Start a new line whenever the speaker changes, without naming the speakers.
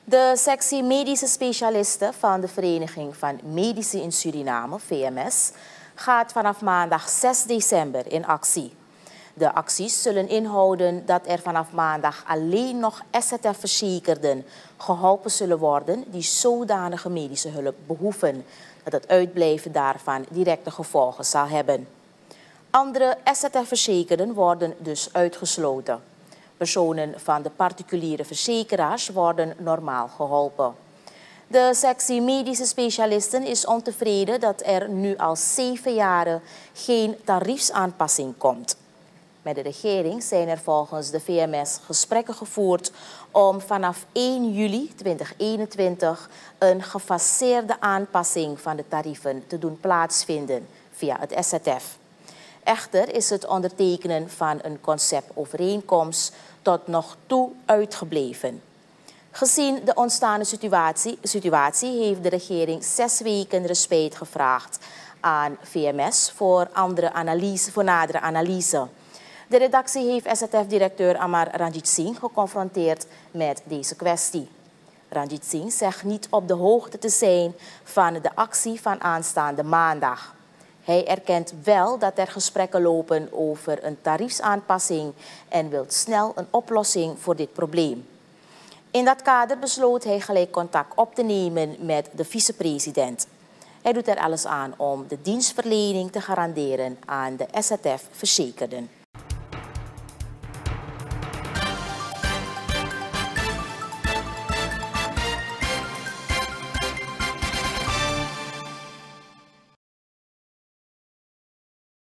De sectie medische specialisten van de Vereniging van Medici in Suriname, VMS, gaat vanaf maandag 6 december in actie. De acties zullen inhouden dat er vanaf maandag alleen nog SZF-verzekerden geholpen zullen worden die zodanige medische hulp behoeven, dat het uitblijven daarvan directe gevolgen zal hebben. Andere SZF-verzekerden worden dus uitgesloten. Personen van de particuliere verzekeraars worden normaal geholpen. De sectie medische specialisten is ontevreden dat er nu al 7 jaren geen tariefsaanpassing komt. Met de regering zijn er volgens de VMS gesprekken gevoerd om vanaf 1 juli 2021 een gefaseerde aanpassing van de tarieven te doen plaatsvinden via het SZF. Echter is het ondertekenen van een conceptovereenkomst tot nog toe uitgebleven. Gezien de ontstaande situatie heeft de regering 6 weken respijt gevraagd aan VMS voor nadere analyse. De redactie heeft SZF-directeur Amar Ranjit Singh geconfronteerd met deze kwestie. Ranjit Singh zegt niet op de hoogte te zijn van de actie van aanstaande maandag. Hij erkent wel dat er gesprekken lopen over een tariefsaanpassing en wil snel een oplossing voor dit probleem. In dat kader besloot hij gelijk contact op te nemen met de vicepresident. Hij doet er alles aan om de dienstverlening te garanderen aan de SZF-verzekerden.